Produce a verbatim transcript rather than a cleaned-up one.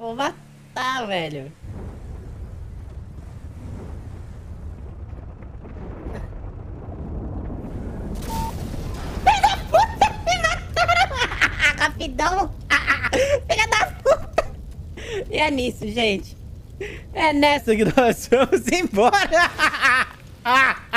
vou matar, velho. Filha da puta, me mataram. Rapidão. Filha da puta. E é nisso, gente. É nessa que nós vamos embora.